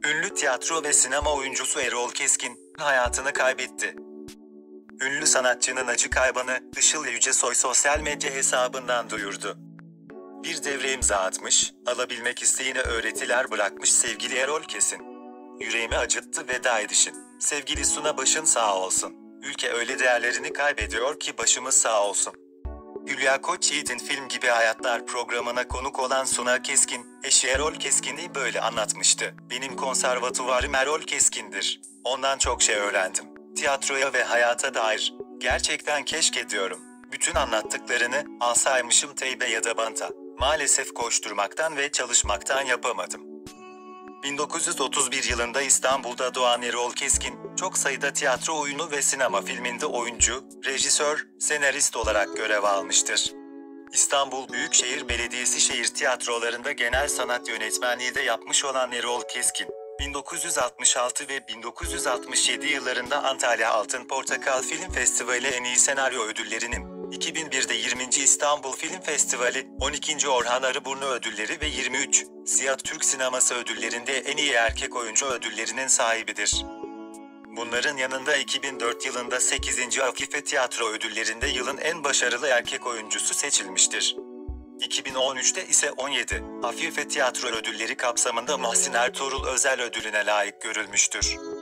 Ünlü tiyatro ve sinema oyuncusu Erol Keskin hayatını kaybetti. Ünlü sanatçının acı kaybını Işıl Yücesoy sosyal medya hesabından duyurdu. Bir devre imza atmış, alabilmek isteğine öğretiler bırakmış sevgili Erol Keskin. Yüreğimi acıttı veda edişin. Sevgili Suna başın sağ olsun. Ülke öyle değerlerini kaybediyor ki başımız sağ olsun. Hülya Koçyiğit'in Film Gibi Hayatlar programına konuk olan Suna Keskin, eşi Erol Keskin'i böyle anlatmıştı. Benim konservatuvarım Erol Keskin'dir. Ondan çok şey öğrendim. Tiyatroya ve hayata dair. Gerçekten keşke diyorum. Bütün anlattıklarını alsaymışım teybe ya da banta. Maalesef koşturmaktan ve çalışmaktan yapamadım. 1931 yılında İstanbul'da doğan Erol Keskin, çok sayıda tiyatro oyunu ve sinema filminde oyuncu, rejisör, senarist olarak görev almıştır. İstanbul Büyükşehir Belediyesi şehir tiyatrolarında genel sanat yönetmenliği de yapmış olan Erol Keskin, 1966 ve 1967 yıllarında Antalya Altın Portakal Film Festivali en iyi senaryo ödüllerinin, 2001'de 20. İstanbul Film Festivali, 12. Orhan Arıburnu ödülleri ve 23. Siyah Türk Sineması ödüllerinde en iyi erkek oyuncu ödüllerinin sahibidir. Bunların yanında 2004 yılında 8. Afife Tiyatro ödüllerinde yılın en başarılı erkek oyuncusu seçilmiştir. 2013'te ise 17. Afife Tiyatro ödülleri kapsamında Muhsin Ertuğrul özel ödülüne layık görülmüştür.